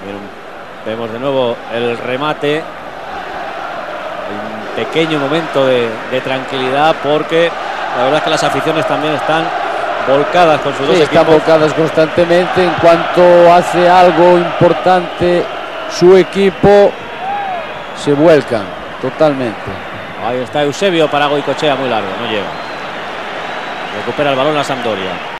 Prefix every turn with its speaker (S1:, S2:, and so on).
S1: Vemos de nuevo el remate. Un pequeño momento de tranquilidad, porque la verdad es que las aficiones también están volcadas con sus dos equipos.
S2: Están volcadas constantemente. En cuanto hace algo importante su equipo, se vuelcan totalmente.
S1: Ahí está Eusebio para Goicoechea, muy largo, no llega. Recupera el balón la Sampdoria.